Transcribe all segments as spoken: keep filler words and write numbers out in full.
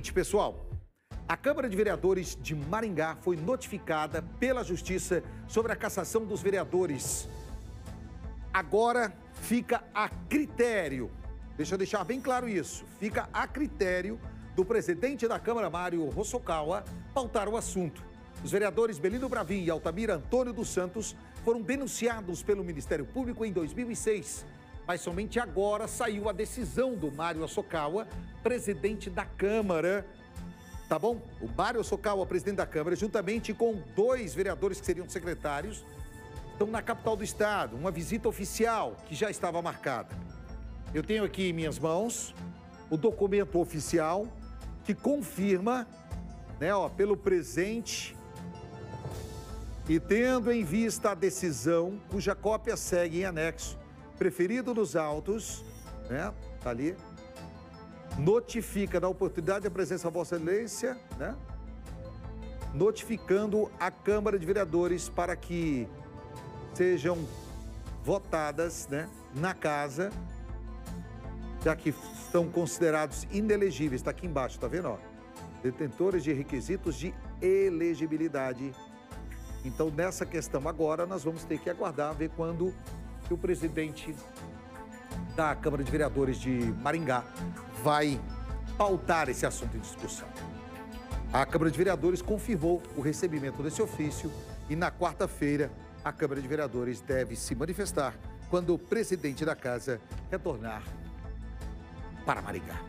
seguinte, pessoal. A Câmara de Vereadores de Maringá foi notificada pela Justiça sobre a cassação dos vereadores. Agora fica a critério, deixa eu deixar bem claro isso, fica a critério do presidente da Câmara, Mário Hosokawa, pautar o assunto. Os vereadores Belino Bravin e Altamir Antônio dos Santos foram denunciados pelo Ministério Público em dois mil e seis, mas somente agora saiu a decisão do Mário Hosokawa, presidente da Câmara. Tá bom? O Mário Hosokawa, presidente da Câmara, juntamente com dois vereadores que seriam secretários, estão na capital do estado, uma visita oficial que já estava marcada. Eu tenho aqui em minhas mãos o documento oficial que confirma, né, ó, pelo presente e tendo em vista a decisão, cuja cópia segue em anexo, preferido nos autos, né, tá ali, notifica da oportunidade da presença da Vossa Excelência, né, notificando a Câmara de Vereadores para que sejam votadas, né, na casa, já que são considerados inelegíveis. Está aqui embaixo, tá vendo? Ó? Detentores de requisitos de elegibilidade. Então, nessa questão agora, nós vamos ter que aguardar, ver quando o presidente da Câmara de Vereadores de Maringá vai pautar esse assunto em discussão. A Câmara de Vereadores confirmou o recebimento desse ofício e, na quarta-feira, a Câmara de Vereadores deve se manifestar quando o presidente da casa retornar para Maringá.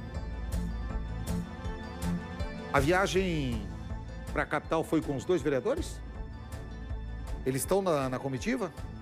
A viagem para a capital foi com os dois vereadores? Eles estão na, na comitiva?